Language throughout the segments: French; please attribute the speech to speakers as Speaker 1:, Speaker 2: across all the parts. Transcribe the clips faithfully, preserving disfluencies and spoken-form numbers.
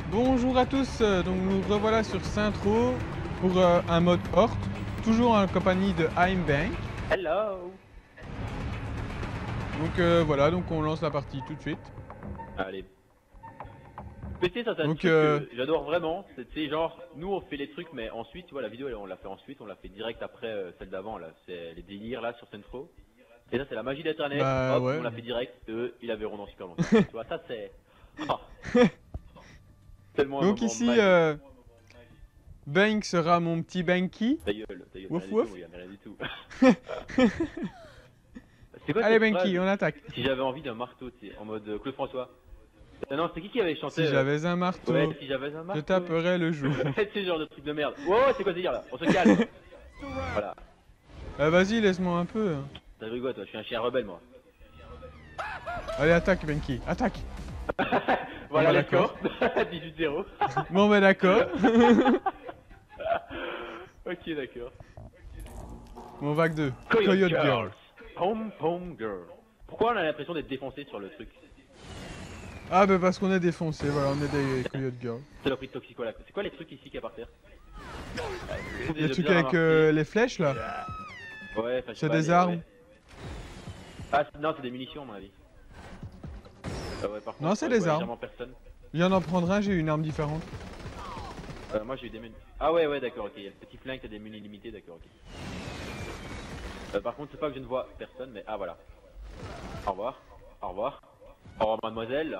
Speaker 1: Bonjour à tous, euh, donc nous revoilà sur Saint-Tro pour euh, un mode Horde, toujours en compagnie de Heimbank.
Speaker 2: Hello.
Speaker 1: Donc euh, voilà, donc on lance la partie tout de suite.
Speaker 2: Allez. P C, ça c'est un
Speaker 1: Donc,
Speaker 2: truc
Speaker 1: euh...
Speaker 2: que j'adore vraiment, c'est genre, nous on fait les trucs mais ensuite, tu vois, la vidéo on l'a fait ensuite, on l'a fait direct après euh, celle d'avant là, c'est les délires là sur Saint-Tro. Et ça c'est la magie d'internet,
Speaker 1: bah
Speaker 2: hop,
Speaker 1: ouais.
Speaker 2: on l'a fait direct, eux, ils la verront dans super longtemps. Tu vois, ça c'est... Oh. Tellement un
Speaker 1: Donc
Speaker 2: moment
Speaker 1: ici,
Speaker 2: magique.
Speaker 1: euh... Bank sera mon petit Banky.
Speaker 2: Ta gueule, ta gueule,
Speaker 1: Wouf
Speaker 2: rien
Speaker 1: wouf.
Speaker 2: du tout, regarde, rien du tout. C'est quoi
Speaker 1: Allez
Speaker 2: cette
Speaker 1: Banky,
Speaker 2: phrase?
Speaker 1: on attaque.
Speaker 2: Si j'avais envie d'un marteau, tu sais, en mode euh, Claude François. Euh, non, c'est qui qui avait chanté
Speaker 1: Si
Speaker 2: euh...
Speaker 1: j'avais un marteau,
Speaker 2: ouais, si j'avais un marteau,
Speaker 1: je taperais le jour.
Speaker 2: c'est ce genre de truc de merde. Wow, c'est quoi ce délire là? On se calme. Voilà.
Speaker 1: Euh, Vas-y, laisse-moi un peu. Hein.
Speaker 2: T'as rigolé quoi toi? Je suis un chien rebelle moi.
Speaker 1: Allez, attaque Banky, attaque.
Speaker 2: Voilà,
Speaker 1: bah,
Speaker 2: les
Speaker 1: d'accord.
Speaker 2: scores. dix-huit zéro.
Speaker 1: Bon bah d'accord.
Speaker 2: Ok, d'accord.
Speaker 1: Mon vague deux.
Speaker 2: Coyote,
Speaker 1: Coyote
Speaker 2: Girls.
Speaker 1: Girl.
Speaker 2: Pom Pom Girl. Pourquoi on a l'impression d'être défoncé sur le truc?
Speaker 1: Ah bah parce qu'on est défoncé, voilà, on est des Coyote Girl.
Speaker 2: C'est le prix de Toxicola. C'est quoi les trucs ici qu'il y a par terre?
Speaker 1: Les trucs avec euh, les flèches là.
Speaker 2: Ouais, enfin, je sais
Speaker 1: C'est
Speaker 2: pas,
Speaker 1: des
Speaker 2: les-
Speaker 1: armes.
Speaker 2: ouais. Ah non, c'est des munitions à mon avis. Ah ouais, par contre,
Speaker 1: Non, c'est
Speaker 2: ouais,
Speaker 1: des
Speaker 2: ouais,
Speaker 1: armes.
Speaker 2: légèrement personne.
Speaker 1: Je viens d'en prendre un, j'ai eu une arme différente.
Speaker 2: Euh, moi j'ai eu des menus. Ah ouais, ouais, d'accord, ok. Il y a le petit flingue, t'as des menus illimités, d'accord, ok. Euh, par contre, c'est pas que je ne vois personne, mais ah voilà. Au revoir. Au revoir. Au revoir, mademoiselle.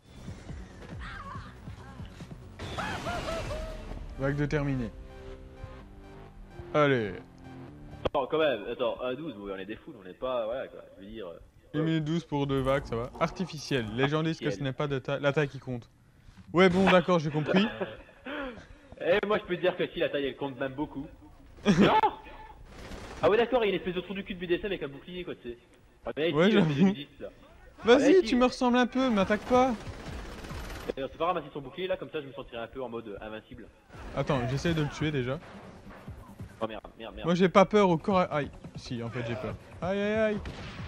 Speaker 1: Vague de terminé. Allez.
Speaker 2: Attends, quand même, attends, un douze, on est des fous, on n'est pas. Voilà quoi, je veux dire. euh,
Speaker 1: une minute douze pour deux vagues, ça va. Artificiel. Les gens disent que ce
Speaker 2: Artificiel.
Speaker 1: n'est pas de ta- la taille qui compte. Ouais, bon, d'accord, j'ai compris.
Speaker 2: Eh, moi je peux te dire que si la taille elle compte même beaucoup. Non. Ah ouais, d'accord, il y a une espèce de trou du cul de B D S M avec un bouclier quoi, tu sais. Ah, mais
Speaker 1: Ouais,
Speaker 2: ici, euh,
Speaker 1: j'avoue.
Speaker 2: mes nudistes, là.
Speaker 1: Vas-y,
Speaker 2: Allez,
Speaker 1: tu
Speaker 2: si.
Speaker 1: me ressembles un peu, m'attaque pas.
Speaker 2: D'ailleurs, c'est pas ramasser son bouclier là, comme ça je me sentirais un peu en mode euh, invincible.
Speaker 1: Attends, j'essaie de le tuer déjà.
Speaker 2: Oh merde, merde, merde.
Speaker 1: Moi, j'ai pas peur au corps à... Aïe. Si, en fait, j'ai peur. Aïe, aïe, aïe.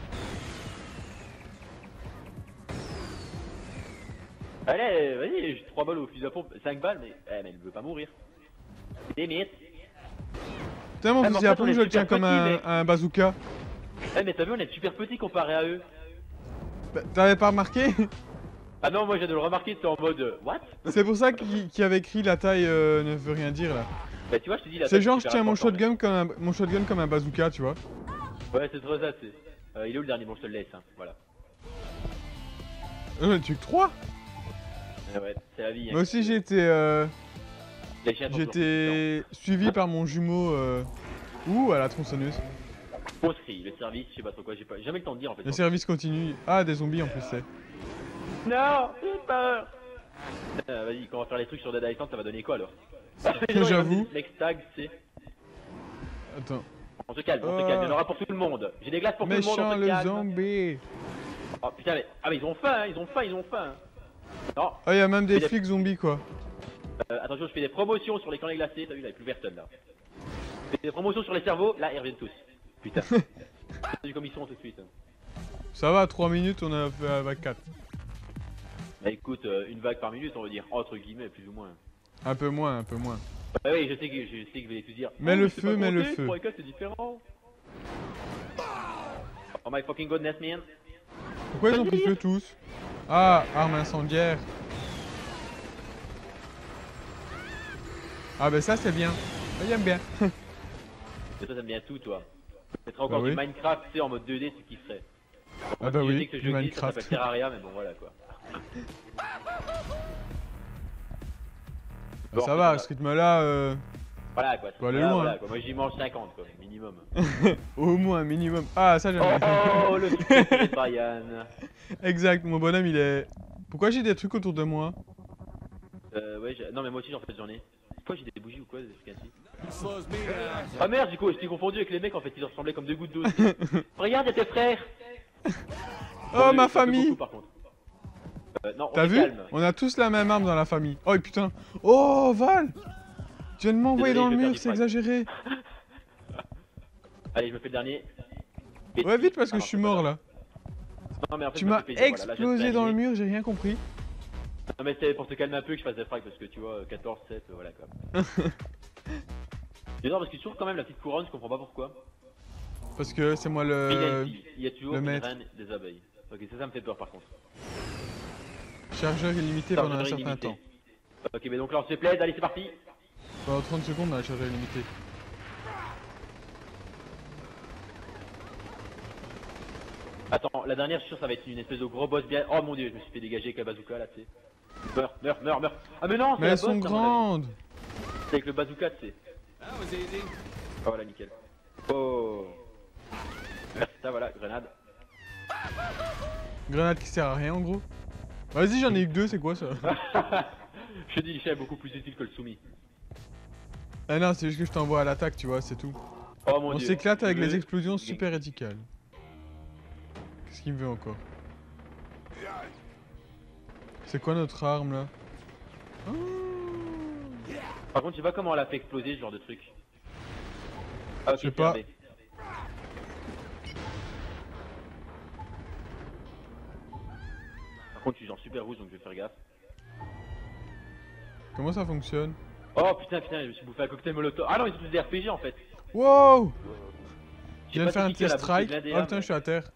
Speaker 2: Allez, vas-y, j'ai trois balles au fusil à pompe, cinq balles, mais, eh, mais elle veut pas mourir. Des mythes.
Speaker 1: Putain, mon
Speaker 2: Ah, mais en
Speaker 1: fusil à
Speaker 2: fait, on
Speaker 1: pompe,
Speaker 2: est
Speaker 1: je le
Speaker 2: super
Speaker 1: tiens comme
Speaker 2: petit,
Speaker 1: un,
Speaker 2: mec.
Speaker 1: un bazooka.
Speaker 2: Eh, mais t'as vu, on est super petit comparé à eux.
Speaker 1: Bah, T'avais pas remarqué?
Speaker 2: Ah non, moi j'ai de le remarquer, t'es en mode euh, what?
Speaker 1: C'est pour ça qu'il qu'il avait écrit la taille euh, ne veut rien dire là.
Speaker 2: Bah, tu vois, je te dis la
Speaker 1: C'est
Speaker 2: taille,
Speaker 1: genre je
Speaker 2: super
Speaker 1: tiens mon
Speaker 2: important,
Speaker 1: shotgun comme un, mon shotgun comme un bazooka, tu vois.
Speaker 2: mec. Ouais, c'est trop ça, c'est. Euh, il est où le dernier? Bon, je te le laisse, hein, voilà.
Speaker 1: Euh, tu que trois.
Speaker 2: Eh ouais, c'est la vie. Hein.
Speaker 1: Moi aussi j'ai été euh,
Speaker 2: Les chiens sont
Speaker 1: j'ai
Speaker 2: toujours
Speaker 1: été suivi par mon jumeau euh... Ouh, à la tronçonneuse.
Speaker 2: plus proscrit, le service, je sais pas trop quoi, j'ai pas jamais le temps de dire en fait.
Speaker 1: Le service continue. Ah, des zombies en plus c'est.
Speaker 2: Non, j'ai peur. Euh, Vas-y, quand on va faire les trucs sur Dead Island, ça va donner quoi alors?
Speaker 1: J'avoue.
Speaker 2: Next tag, c'est.
Speaker 1: Attends.
Speaker 2: On se calme, on se
Speaker 1: Oh.
Speaker 2: calme, il y en aura pour tout le monde. J'ai des glaces pour tout le monde,
Speaker 1: Méchant
Speaker 2: on se
Speaker 1: le
Speaker 2: calme.
Speaker 1: zombie.
Speaker 2: Oh putain, mais. Ah, mais ils ont faim, hein, ils ont faim, ils ont faim. Non,
Speaker 1: Ah, y a même des
Speaker 2: Mais des-
Speaker 1: flics zombies quoi.
Speaker 2: euh, attention, je fais des promotions sur les canets glacés, t'as vu, là, il y a plus personne là. Je fais des promotions sur les cerveaux, là, ils reviennent tous. Putain. T'as vu comme ils sont tout de suite.
Speaker 1: Ça va, trois minutes on a fait la vague quatre.
Speaker 2: Bah écoute, euh, une vague par minute, on va dire, entre guillemets, plus ou moins.
Speaker 1: Un peu moins, un peu moins.
Speaker 2: Bah oui, je sais que je sais que vous allez tous dire.
Speaker 1: Mets
Speaker 2: oh,
Speaker 1: le
Speaker 2: mais c'est
Speaker 1: feu,
Speaker 2: pas
Speaker 1: mets le
Speaker 2: compté,
Speaker 1: feu.
Speaker 2: trois et quatre, c'est différent. Oh my fucking goodness, man.
Speaker 1: Pourquoi ils ont pris feu tous? Ah, arme incendiaire. Ah bah ça c'est bien. Ça j'aime bien.
Speaker 2: Et toi, t'aimes bien tout, toi. Ce serait encore
Speaker 1: Bah
Speaker 2: du
Speaker 1: oui.
Speaker 2: Minecraft, tu sais, en mode deux D, c'est qui ferait.
Speaker 1: Ah bah
Speaker 2: Je
Speaker 1: oui,
Speaker 2: sais que ce
Speaker 1: du
Speaker 2: jeu existe, ça
Speaker 1: Minecraft.
Speaker 2: s'appelle Terraria, mais bon, voilà quoi. Bon,
Speaker 1: Ça va,
Speaker 2: voilà.
Speaker 1: à ce rythme-là, euh,
Speaker 2: Voilà quoi.
Speaker 1: Faut aller
Speaker 2: Voilà,
Speaker 1: loin,
Speaker 2: voilà,
Speaker 1: hein.
Speaker 2: quoi. Moi j'y mange cinquante quoi, minimum.
Speaker 1: au moins un minimum. Ah, ça j'aime
Speaker 2: Oh,
Speaker 1: bien.
Speaker 2: oh le succès de Brian.
Speaker 1: Exact, mon bonhomme il est... Pourquoi j'ai des trucs autour de moi?
Speaker 2: Euh, ouais, j'ai- non mais moi aussi en fait j'en ai. Pourquoi j'ai des bougies ou quoi, des trucs ainsi? Ah merde, du coup, j'étais confondu avec les mecs en fait, ils ressemblaient comme deux gouttes d'eau. Regarde, y'a tes frères.
Speaker 1: Oh,
Speaker 2: Bon,
Speaker 1: ma
Speaker 2: ça fait
Speaker 1: famille.
Speaker 2: beaucoup, par contre. Euh, non, on
Speaker 1: T'as
Speaker 2: se
Speaker 1: vu?
Speaker 2: calme.
Speaker 1: On a tous la même arme dans la famille. Oh putain. Oh, Val! Tu viens de m'envoyer
Speaker 2: Désolé,
Speaker 1: dans le
Speaker 2: je vais
Speaker 1: mur,
Speaker 2: faire
Speaker 1: c'est
Speaker 2: du frag.
Speaker 1: exagéré.
Speaker 2: Allez, je me fais le dernier.
Speaker 1: Ouais, vite parce
Speaker 2: Ah
Speaker 1: que
Speaker 2: non,
Speaker 1: je suis
Speaker 2: c'est pas
Speaker 1: mort
Speaker 2: grave.
Speaker 1: là.
Speaker 2: Non, mais en fait,
Speaker 1: Tu
Speaker 2: je me
Speaker 1: m'as
Speaker 2: fais plaisir, voilà, là, je vais
Speaker 1: explosé
Speaker 2: te
Speaker 1: dans le
Speaker 2: terminer.
Speaker 1: mur, j'ai rien compris.
Speaker 2: Non mais c'était pour te calmer un peu que je fasse des frags parce que tu vois, quatorze, sept, euh, voilà quoi. C'est non parce que toujours quand même la petite couronne, je comprends pas pourquoi.
Speaker 1: Parce que c'est moi
Speaker 2: Mais il y a
Speaker 1: le...
Speaker 2: une fille, il y a toujours
Speaker 1: le
Speaker 2: une
Speaker 1: maître.
Speaker 2: reine des abeilles. Ok, ça, ça me fait peur par contre.
Speaker 1: Chargeur illimité pendant un
Speaker 2: Chargeur
Speaker 1: certain
Speaker 2: illimité.
Speaker 1: temps.
Speaker 2: Ok, mais donc là on se plaide, allez c'est parti.
Speaker 1: Pendant trente secondes, on a la chargeur illimité.
Speaker 2: Attends, la dernière, je suis sûr, ça va être une espèce de gros boss bien. Oh mon dieu, je me suis fait dégager avec la bazooka là, tu sais. Meurs, meurs, meurs, meurs. Ah, mais non, c'est
Speaker 1: Mais
Speaker 2: la
Speaker 1: elles sont
Speaker 2: boss, à mon avis.
Speaker 1: grandes.
Speaker 2: C'est avec le bazooka, tu sais. Ah, voilà, nickel. Oh. Merci, ça, voilà, grenade.
Speaker 1: Grenade qui sert à rien en gros. Vas-y, j'en ai eu que deux, c'est quoi ça?
Speaker 2: Je te dis, le chat est beaucoup plus utile que le soumis.
Speaker 1: Ah non, c'est juste que je t'envoie à l'attaque, tu vois, c'est tout.
Speaker 2: Oh mon
Speaker 1: On
Speaker 2: dieu.
Speaker 1: s'éclate avec
Speaker 2: Le-
Speaker 1: les explosions super radicales. Qu'est-ce qu'il me veut encore? C'est quoi notre arme là? Oh.
Speaker 2: Par contre, je sais pas comment elle a fait exploser ce genre de truc. Ah, ok,
Speaker 1: Je sais
Speaker 2: c'est
Speaker 1: pas.
Speaker 2: R B. Par contre, je suis genre super rouge donc je vais faire gaffe.
Speaker 1: Comment ça fonctionne?
Speaker 2: Oh putain, putain, je me suis bouffé un cocktail molotov. Ah non, ils sont tous des R P G en fait.
Speaker 1: Wow!
Speaker 2: Je
Speaker 1: Je viens de faire un test strike.
Speaker 2: blindée,
Speaker 1: Oh putain, je suis à terre.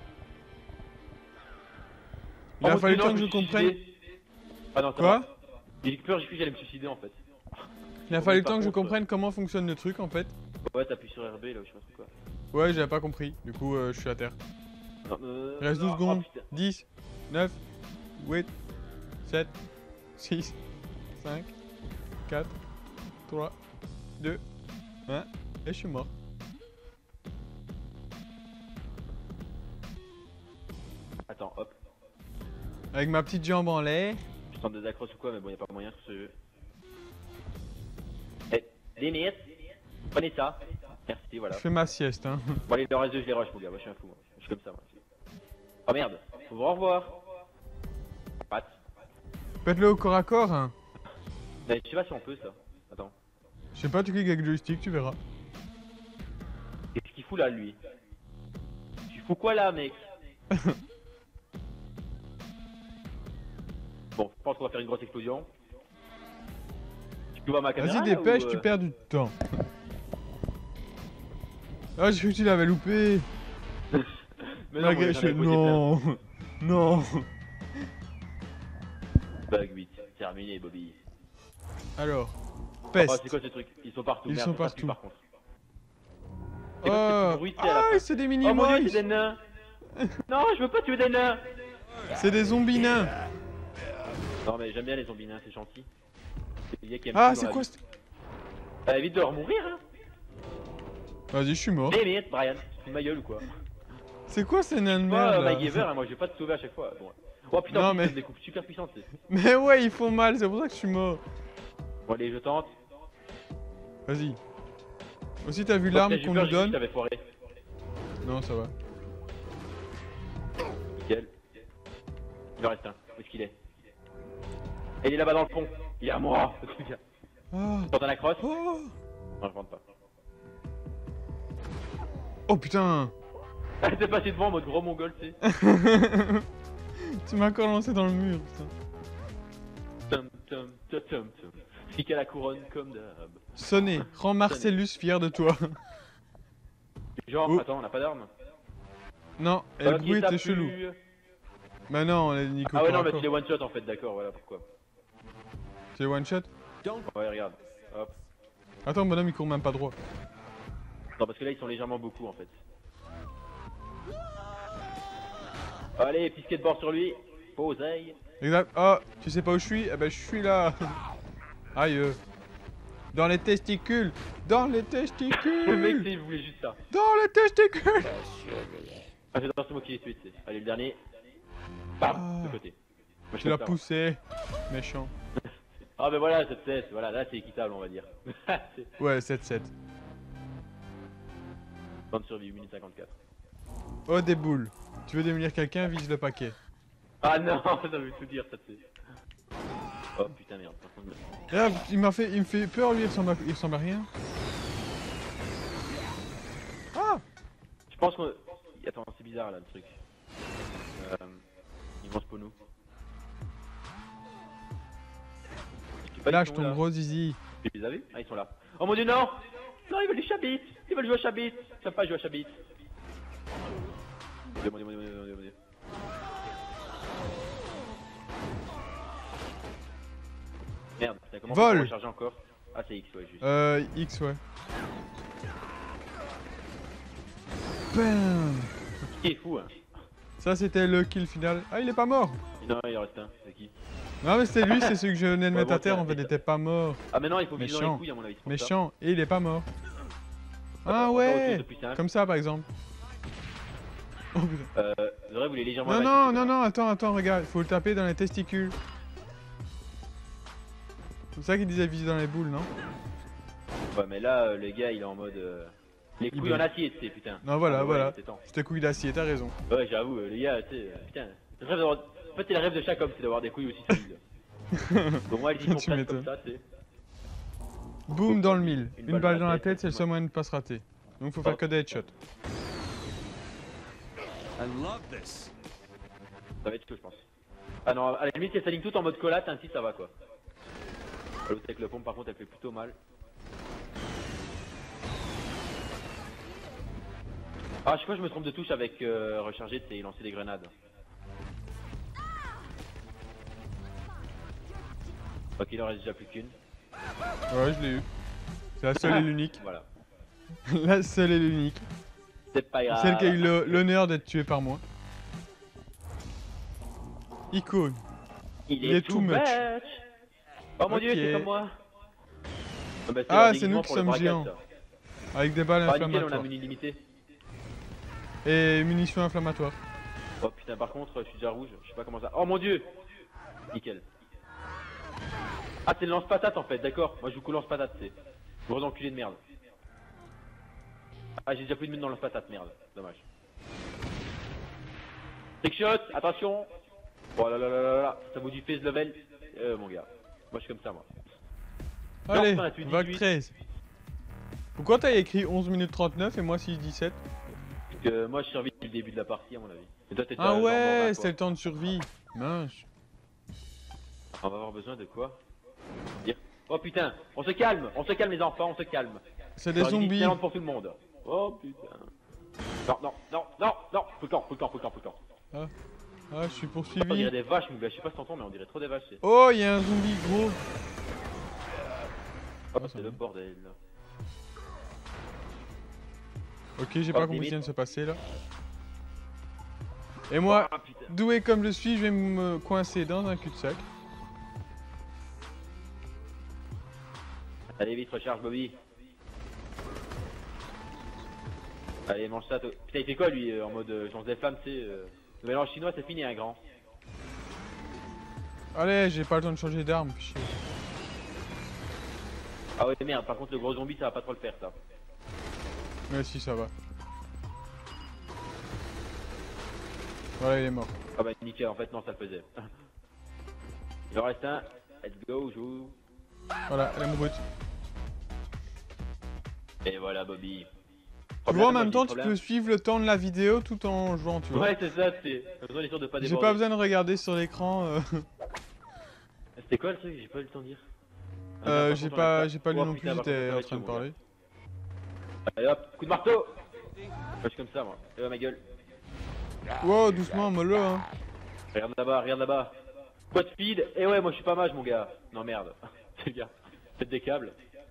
Speaker 1: Il
Speaker 2: Oh,
Speaker 1: a
Speaker 2: mon
Speaker 1: fallu
Speaker 2: Dieu,
Speaker 1: le
Speaker 2: non,
Speaker 1: temps que
Speaker 2: je
Speaker 1: je
Speaker 2: me suis
Speaker 1: comprenne.
Speaker 2: suicidé. Ah non, ça
Speaker 1: Quoi?
Speaker 2: va. J'ai eu peur, j'ai cru que j'allais me suicider en fait.
Speaker 1: Il a
Speaker 2: Bon,
Speaker 1: fallu
Speaker 2: mais
Speaker 1: le temps
Speaker 2: par
Speaker 1: que je
Speaker 2: contre,
Speaker 1: comprenne comment fonctionne le truc en fait.
Speaker 2: Ouais, t'appuies sur R B là, ou je sais pas trop quoi.
Speaker 1: Ouais, j'avais pas compris. Du coup, euh, je suis à terre.
Speaker 2: Non, euh,
Speaker 1: Il reste douze
Speaker 2: non,
Speaker 1: secondes.
Speaker 2: oh, putain.
Speaker 1: dix, neuf, huit, sept, six, cinq, quatre, trois, deux, un. Et je suis mort.
Speaker 2: Attends, hop.
Speaker 1: Avec ma petite jambe en l'air.
Speaker 2: Je tente des accroches ou quoi, mais bon, y'a pas moyen sur ce jeu. Eh, limite. Prenez ça. Merci, voilà.
Speaker 1: Je fais ma sieste, hein.
Speaker 2: Bon, allez, le reste de je les rush, mon gars. Moi, je suis un fou, moi. Je suis comme ça, moi. Oh merde. Faut au revoir. Pat.
Speaker 1: Faites-le au corps à corps, hein.
Speaker 2: Mais je sais pas si on peut ça. Attends.
Speaker 1: Je sais pas, tu cliques avec le joystick, tu verras.
Speaker 2: Qu'est-ce qu'il fout là, lui? Tu fous quoi là, mec? Bon, je pense qu'on va faire une grosse explosion. Tu vois ma caméra?
Speaker 1: Vas-y,
Speaker 2: là,
Speaker 1: dépêche,
Speaker 2: ou, euh...
Speaker 1: tu perds du temps. Ah, j'ai cru que tu l'avais loupé.
Speaker 2: Mais
Speaker 1: La
Speaker 2: non, moi,
Speaker 1: gueule,
Speaker 2: j'en
Speaker 1: je
Speaker 2: avais
Speaker 1: fais
Speaker 2: posé plein.
Speaker 1: non. Non.
Speaker 2: Bug huit, terminé, Bobby.
Speaker 1: Alors,
Speaker 2: Oh,
Speaker 1: peste.
Speaker 2: c'est quoi ce truc? Ils sont partout.
Speaker 1: Ils
Speaker 2: Merde,
Speaker 1: sont
Speaker 2: ça passe
Speaker 1: partout.
Speaker 2: plus, par contre.
Speaker 1: Oh,
Speaker 2: C'est quoi ce petit bruit, tu sais, à la
Speaker 1: ah,
Speaker 2: fin?
Speaker 1: c'est des mini
Speaker 2: Oh mon dieu,
Speaker 1: mois.
Speaker 2: c'est des nains. Non, je veux pas tuer des nains.
Speaker 1: C'est des zombies nains.
Speaker 2: Non mais j'aime bien les zombies nains, c'est gentil. C'est des gars qui aiment
Speaker 1: Ah,
Speaker 2: tout dans
Speaker 1: c'est
Speaker 2: la
Speaker 1: quoi
Speaker 2: vie.
Speaker 1: ce...
Speaker 2: Bah évite de leur mourir hein.
Speaker 1: Vas-y, je suis mort.
Speaker 2: Eh mais Brian, tu te fous de ma gueule ou quoi?
Speaker 1: C'est quoi ces nains de
Speaker 2: Moi,
Speaker 1: merde
Speaker 2: euh,
Speaker 1: là?
Speaker 2: My Giver, hein, moi je vais pas te sauver à chaque fois. Bon. Oh putain,
Speaker 1: Non,
Speaker 2: en plus,
Speaker 1: mais-
Speaker 2: ils donnent des coupes super puissantes. c'est-
Speaker 1: Mais ouais, ils font mal, c'est pour ça que je suis mort.
Speaker 2: Bon allez, je tente.
Speaker 1: Vas-y. Aussi, t'as vu
Speaker 2: Oh,
Speaker 1: l'arme
Speaker 2: putain, j'ai
Speaker 1: qu'on
Speaker 2: peur,
Speaker 1: nous
Speaker 2: j'ai cru que
Speaker 1: donne?
Speaker 2: t'avais foiré.
Speaker 1: Non, ça va.
Speaker 2: Nickel. Il en reste un. Où est-ce qu'il est? Et il est là-bas dans le pont. Il est à moi.
Speaker 1: Ah.
Speaker 2: T'entends la crosse?
Speaker 1: Oh.
Speaker 2: Non, je rentre pas.
Speaker 1: Oh putain.
Speaker 2: T'es passé devant en mode gros mongol, tu sais.
Speaker 1: Tu m'as encore lancé dans le mur, putain.
Speaker 2: Tum tum tum tum tum. Pique à la couronne comme d'hab.
Speaker 1: Sonné, rends Marcellus fier de toi.
Speaker 2: Genre,
Speaker 1: Oh.
Speaker 2: attends, on n'a pas d'armes.
Speaker 1: Non, et le
Speaker 2: Ok,
Speaker 1: bruit
Speaker 2: t'as
Speaker 1: était
Speaker 2: plus-
Speaker 1: chelou. Bah non, on a dit Nico.
Speaker 2: Ah ouais, non,
Speaker 1: corps à
Speaker 2: mais
Speaker 1: corps.
Speaker 2: tu les one shot en fait, d'accord, voilà pourquoi.
Speaker 1: C'est one shot?
Speaker 2: Ouais, regarde. Hop.
Speaker 1: Attends, bonhomme, il court même pas droit.
Speaker 2: Non, parce que là ils sont légèrement beaucoup en fait. Allez, petit skateboard sur lui. Poseille.
Speaker 1: Exact. Oh, tu sais pas où je suis? Eh ben, je suis là. Aïe. euh. Dans les testicules. Dans les
Speaker 2: Le mec,
Speaker 1: testicules.
Speaker 2: il voulait juste ça.
Speaker 1: Dans les testicules.
Speaker 2: Ah, j'adore ce mot qui est tué, tu sais. Allez, le dernier. Bam,
Speaker 1: Ah.
Speaker 2: de côté. Moi, je
Speaker 1: Tu l'as
Speaker 2: peux le faire.
Speaker 1: poussé. Méchant.
Speaker 2: Ah, ben voilà, cette tête, voilà, là c'est équitable, on va dire. C'est-
Speaker 1: Ouais, sept sept.
Speaker 2: Temps de survie, huit minutes cinquante-quatre.
Speaker 1: Oh, des boules. Tu veux démolir quelqu'un, vise le paquet.
Speaker 2: Ah non, ça veut tout dire, ça c'est. Oh putain, merde. par contre,
Speaker 1: Là, il m'a fait, il me fait peur, lui, il ressemble à, il ressemble à rien. Ah.
Speaker 2: Je pense qu'on. Attends, c'est bizarre là le truc. Euh. Ils vont spawn nous. Bah,
Speaker 1: Lâche
Speaker 2: ils sont
Speaker 1: ton
Speaker 2: là.
Speaker 1: gros zizi.
Speaker 2: Tu les as vus? Ah, ils sont là. Oh mon dieu, non! Non, ils veulent du chabit! Ils veulent jouer à chabit! Ils savent pas jouer à chabit. Mon dieu, mon dieu, mon dieu, mon dieu, mon dieu. Merde, t'as comment
Speaker 1: Vol.
Speaker 2: pour recharger encore? Ah, c'est X, ouais, juste.
Speaker 1: Euh, X, ouais. Bam.
Speaker 2: Qui est fou, hein?
Speaker 1: Ça, c'était le kill final. Ah, il est pas mort.
Speaker 2: Non, il en reste un, c'est qui?
Speaker 1: Non, mais c'était lui, c'est celui que je venais de
Speaker 2: Ouais,
Speaker 1: mettre
Speaker 2: bon,
Speaker 1: à terre.
Speaker 2: tiens,
Speaker 1: En fait,
Speaker 2: et-
Speaker 1: il était pas mort.
Speaker 2: Ah, maintenant il faut viser dans les
Speaker 1: Méchant.
Speaker 2: couilles, à mon avis. c'est pour ça.
Speaker 1: Méchant. Et il est pas mort.
Speaker 2: Attends,
Speaker 1: Ah
Speaker 2: encore autre
Speaker 1: ouais.
Speaker 2: chose de plus simple.
Speaker 1: Comme ça, par exemple. Oh putain.
Speaker 2: Euh, Zora voulait légèrement.
Speaker 1: Non,
Speaker 2: la
Speaker 1: non,
Speaker 2: magie,
Speaker 1: non, non, attends, attends, regarde. Il faut le taper dans les testicules. C'est ça qu'il disait viser dans les boules, non?
Speaker 2: Ouais, mais là, euh, le gars, il est en mode. euh, Les
Speaker 1: Il
Speaker 2: couilles en
Speaker 1: veut.
Speaker 2: acier, tu sais, putain.
Speaker 1: Non, voilà,
Speaker 2: Ah, ouais,
Speaker 1: voilà.
Speaker 2: c'est temps.
Speaker 1: C'était couille d'acier, t'as raison.
Speaker 2: Ouais, j'avoue, euh, les gars, tu sais, euh, putain. Le rêve d'avoir- En fait, c'est le rêve de chaque homme, c'est d'avoir des couilles aussi solides. Donc, moi, ils sont
Speaker 1: Tu
Speaker 2: presque comme
Speaker 1: m'étonnes.
Speaker 2: ça, tu sais.
Speaker 1: Boum dans le mille.
Speaker 2: Une
Speaker 1: Une
Speaker 2: balle
Speaker 1: balle dans la tête, c'est le
Speaker 2: ouais.
Speaker 1: seul moyen de pas se rater. Donc faut faire
Speaker 2: Oh.
Speaker 1: que des headshots.
Speaker 3: I love this.
Speaker 2: Ça va être chaud, je pense. Ah non, à la limite, si elle s'aligne tout en mode collate, ainsi ça va quoi. L'autre avec le pompe, par contre, elle fait plutôt mal. Ah, je sais pas, je me trompe de touche avec euh, recharger et lancer des grenades. Ok, il en reste déjà plus qu'une.
Speaker 1: Ouais, je l'ai eu. C'est la seule et l'unique.
Speaker 2: Voilà.
Speaker 1: La seule et l'unique.
Speaker 2: C'est pas grave.
Speaker 1: Celle qui a eu le- l'honneur d'être tuée par moi. Icône.
Speaker 2: Il
Speaker 1: il
Speaker 2: est,
Speaker 1: est
Speaker 2: too
Speaker 1: too much.
Speaker 2: much. Oh mon dieu,
Speaker 1: Ok.
Speaker 2: c'est comme moi. Ah, bah,
Speaker 1: Ah,
Speaker 2: un
Speaker 1: c'est
Speaker 2: déguisement
Speaker 1: nous qui
Speaker 2: pour le
Speaker 1: sommes
Speaker 2: braquage,
Speaker 1: géants.
Speaker 2: ça.
Speaker 1: Avec des balles
Speaker 2: Ah, nickel, on a
Speaker 1: inflammatoires.
Speaker 2: muni limité.
Speaker 1: Et munitions inflammatoires.
Speaker 2: Oh putain, par contre, je suis déjà rouge, je sais pas comment ça. Oh mon dieu. Nickel. Ah, c'est le lance-patate en fait, d'accord. Moi je joue qu'au lance-patate, c'est. Gros enculé de merde. Ah, j'ai déjà plus de mine dans le lance-patate, merde. Dommage. Trickshot, attention. Oh là là là là là, ça vaut du phase level. Euh, mon gars. Moi je suis comme ça, moi.
Speaker 1: Allez,
Speaker 2: Enfin, tu dis
Speaker 1: vague
Speaker 2: huit.
Speaker 1: treize. Pourquoi t'as écrit onze minutes trente-neuf et moi six dix-sept?
Speaker 2: Parce que moi je survis depuis le début de la partie, à mon avis. Et toi t'es
Speaker 1: Ah
Speaker 2: déjà
Speaker 1: ouais,
Speaker 2: genre,
Speaker 1: c'est
Speaker 2: quoi.
Speaker 1: le temps de survie. Mince.
Speaker 2: On va avoir besoin de quoi? Dire. Oh putain, on se calme, on se calme les enfants, on se calme.
Speaker 1: C'est des
Speaker 2: J'aurais dit
Speaker 1: zombies.
Speaker 2: Disneyland pour tout le monde. Oh putain. Non, non, non, non, non, faut le camp, faut le camp, faut le camp, faut le camp.
Speaker 1: Ah, je suis
Speaker 2: On dirait
Speaker 1: poursuivi.
Speaker 2: des vaches, mais je sais pas si t'entends, mais on dirait trop des vaches. c'est-
Speaker 1: Oh, il y a un zombie gros.
Speaker 2: Oh,
Speaker 1: ça
Speaker 2: c'est
Speaker 1: va.
Speaker 2: le bordel là.
Speaker 1: Ok, j'ai
Speaker 2: Oh,
Speaker 1: pas compris ce
Speaker 2: limite.
Speaker 1: qui vient de se passer là. Et moi,
Speaker 2: Ah putain.
Speaker 1: doué comme je suis, je vais me coincer dans un cul-de-sac.
Speaker 2: Allez vite, recharge Bobby. Allez, mange ça. toi. Putain, il fait quoi lui euh, en mode euh, genre des flammes, tu sais. Euh... Le mélange chinois, c'est fini, un grand.
Speaker 1: Allez, j'ai pas le temps de changer d'arme. chier.
Speaker 2: Ah ouais, merde, par contre, le gros zombie, ça va pas trop le faire ça.
Speaker 1: Mais si, ça va. Voilà, il est mort.
Speaker 2: Ah bah nickel, en fait, non, ça le faisait. Il en reste un. Let's go, joue.
Speaker 1: Voilà, elle est brute.
Speaker 2: Et voilà, Bobby.
Speaker 1: Tu vois, en même temps, tu peux suivre le temps de la vidéo tout en jouant, tu vois.
Speaker 2: Ouais, c'est ça, c'est. T'as besoin d'être sûr de pas
Speaker 1: J'ai
Speaker 2: déborder.
Speaker 1: pas besoin de regarder sur l'écran. Euh,
Speaker 2: C'était quoi le truc? J'ai pas eu le temps de dire. Ah,
Speaker 1: euh,
Speaker 2: attends,
Speaker 1: j'ai
Speaker 2: attends,
Speaker 1: pas,
Speaker 2: attends.
Speaker 1: j'ai pas lu
Speaker 2: Oh,
Speaker 1: non
Speaker 2: putain,
Speaker 1: plus,
Speaker 2: par contre, ça
Speaker 1: j'étais
Speaker 2: va
Speaker 1: en
Speaker 2: être
Speaker 1: train de
Speaker 2: chaud, mon
Speaker 1: parler.
Speaker 2: gars. Allez hop, coup de marteau. Je suis comme ça, moi. Et oh, ma gueule.
Speaker 1: Wow, doucement, mollo, hein.
Speaker 2: Regarde là-bas, regarde là-bas. Quad speed. Et ouais, moi je suis pas mage, mon gars. Non, merde. C'est le gars. Faites des câbles.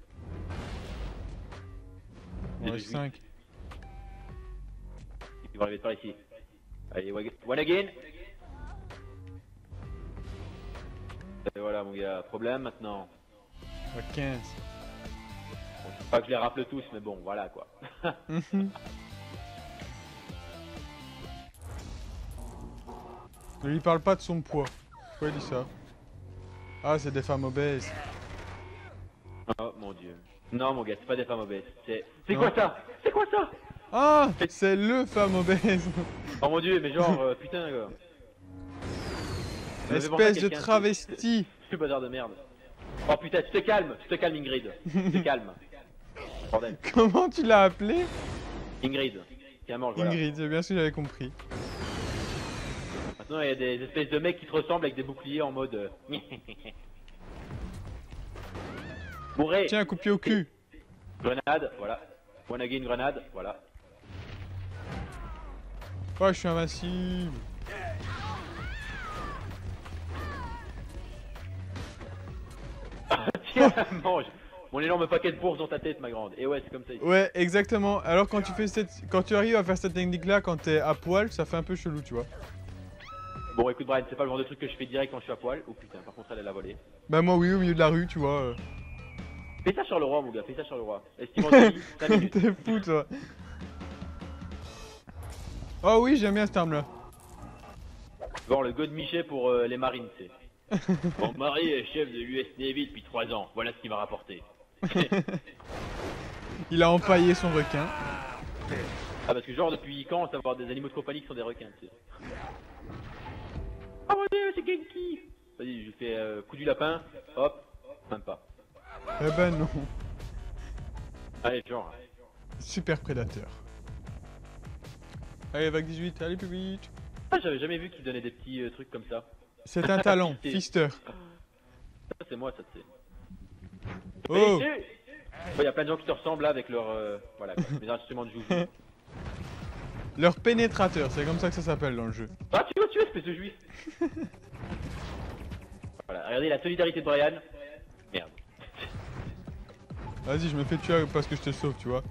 Speaker 1: On reste cinq.
Speaker 2: Il va arriver par ici. Allez, one again. Et voilà, mon gars. Problème maintenant.
Speaker 1: À quinze.
Speaker 2: Bon, je sais pas que je les rappelle tous, mais bon, voilà quoi.
Speaker 1: Mhm. Ne lui parle pas de son poids. Pourquoi il dit ça? Ah, c'est des femmes obèses.
Speaker 2: Oh mon dieu. Non, mon gars, c'est pas des femmes obèses. C'est. C'est
Speaker 1: Non.
Speaker 2: quoi ça? C'est quoi ça?
Speaker 1: Ah, c'est le femme obèse.
Speaker 2: Oh mon dieu, mais genre, euh, putain, quoi. Ça me fait penser à
Speaker 1: Espèce de
Speaker 2: quelqu'un,
Speaker 1: travesti.
Speaker 2: C'est bazar de merde. Oh putain, tu te calmes, tu te calmes, Ingrid. Tu te calmes. Bordel.
Speaker 1: Comment tu l'as appelé?
Speaker 2: Ingrid. Tiens, mange, voilà.
Speaker 1: Ingrid, c'est bien ce que j'avais compris.
Speaker 2: Maintenant, il y a des espèces de mecs qui te ressemblent avec des boucliers en mode. euh, Bourré.
Speaker 1: Tiens, un coup de pied au cul.
Speaker 2: Grenade, voilà. One again grenade, voilà.
Speaker 1: Oh, je suis invincible.
Speaker 2: Tiens, mange. Mon énorme paquet de bourse dans ta tête, ma grande. Et ouais, c'est comme ça ici.
Speaker 1: Ouais, exactement. Alors quand tu fais cette, quand tu arrives à faire cette technique-là, quand t'es à poil, ça fait un peu chelou, tu vois.
Speaker 2: Bon, écoute, Brian, c'est pas le genre de truc que je fais direct quand je suis à poil. Oh putain, par contre, elle, elle a volé.
Speaker 1: Bah moi oui, au milieu de la rue, tu vois. euh.
Speaker 2: Fais ça sur le roi, mon gars, fais ça sur le roi. Estimant cinq minutes.
Speaker 1: T'es fou, toi. Oh oui, j'aime bien cette arme-là.
Speaker 2: Bon, le God Miché pour euh, les marines, c'est. Mon mari est chef de l'U S Navy depuis trois ans, voilà ce qu'il m'a rapporté.
Speaker 1: Il a empaillé son requin.
Speaker 2: Ah, parce que genre, depuis quand on sait avoir des animaux de compagnie qui sont des requins, tu sais. Oh mon dieu, c'est Genki. Vas-y, je lui fais euh, coup du lapin, hop, même pas.
Speaker 1: Eh ben non.
Speaker 2: Allez, genre.
Speaker 1: Super prédateur. Allez, vague dix-huit, allez plus vite.
Speaker 2: Ah, j'avais jamais vu qu'il donnait des petits euh, trucs comme ça.
Speaker 1: C'est un talent, Fister.
Speaker 2: Ça, c'est moi, ça, tu sais.
Speaker 1: Oh.
Speaker 2: Il y a plein de gens qui te ressemblent là avec leurs euh, voilà, mes instruments de joujou.
Speaker 1: Leur pénétrateur, c'est comme ça que ça s'appelle dans le jeu.
Speaker 2: Ah, tu vas tuer, espèce de juif. Voilà, regardez la solidarité de Brian. Merde.
Speaker 1: Vas-y, je me fais tuer parce que je te sauve, tu vois.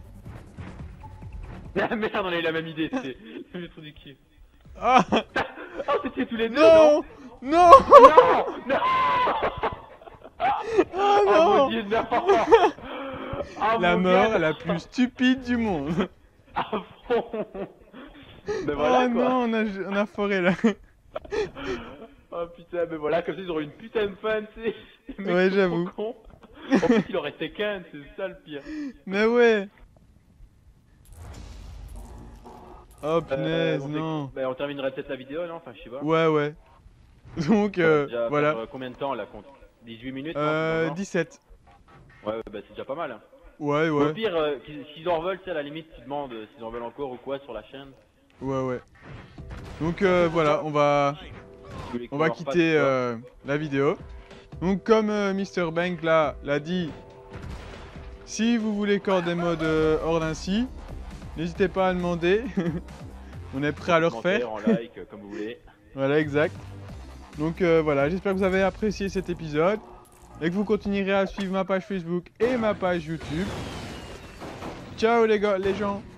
Speaker 2: Ah merde, on a eu la même idée, c'est le trou du cul.
Speaker 1: Ah.
Speaker 2: Oh, c'était tous les deux, non?
Speaker 1: Non.
Speaker 2: Non. Non.
Speaker 1: Ah
Speaker 2: Oh
Speaker 1: non.
Speaker 2: mon dieu, non. Oh,
Speaker 1: La
Speaker 2: mon
Speaker 1: mort
Speaker 2: gars.
Speaker 1: la plus stupide du monde.
Speaker 2: À fond. Mais voilà,
Speaker 1: Oh
Speaker 2: quoi.
Speaker 1: non, on a, on a foré là.
Speaker 2: Oh putain, mais voilà, comme ça ils auraient une putain de fan, tu sais. Les mecs
Speaker 1: Ouais,
Speaker 2: sont
Speaker 1: j'avoue.
Speaker 2: trop cons. En plus, il aurait été qu'un, c'est ça le pire.
Speaker 1: Mais ouais. Oh
Speaker 2: Euh,
Speaker 1: punaise,
Speaker 2: on,
Speaker 1: non.
Speaker 2: fait- bah, on terminerait peut-être la vidéo, non? Enfin, je sais pas.
Speaker 1: Ouais, ouais. Donc, euh,
Speaker 2: Déjà,
Speaker 1: voilà.
Speaker 2: faire, euh, combien de temps là? Compte dix-huit minutes? non,
Speaker 1: Euh,
Speaker 2: non
Speaker 1: dix-sept.
Speaker 2: Ouais, bah c'est déjà pas mal. Hein.
Speaker 1: Ouais,
Speaker 2: Au
Speaker 1: ouais.
Speaker 2: pire, euh, qu'ils- s'ils en veulent, tu sais, à la limite, tu demandes euh, s'ils en veulent encore ou quoi sur la chaîne.
Speaker 1: Ouais, ouais. Donc, euh, voilà, on va,
Speaker 2: Si vous voulez qu'on
Speaker 1: on va
Speaker 2: leur fasse
Speaker 1: quitter
Speaker 2: quoi.
Speaker 1: euh, la vidéo. Donc, comme euh, Mister Bank là l'a dit, si vous voulez encore des modes euh, hors d'inci, n'hésitez pas à demander. On est prêt à le refaire.
Speaker 2: En like, euh, comme vous voulez.
Speaker 1: Voilà, exact. Donc euh, voilà, j'espère que vous avez apprécié cet épisode et que vous continuerez à suivre ma page Facebook et ma page YouTube. Ciao les gars, les gens.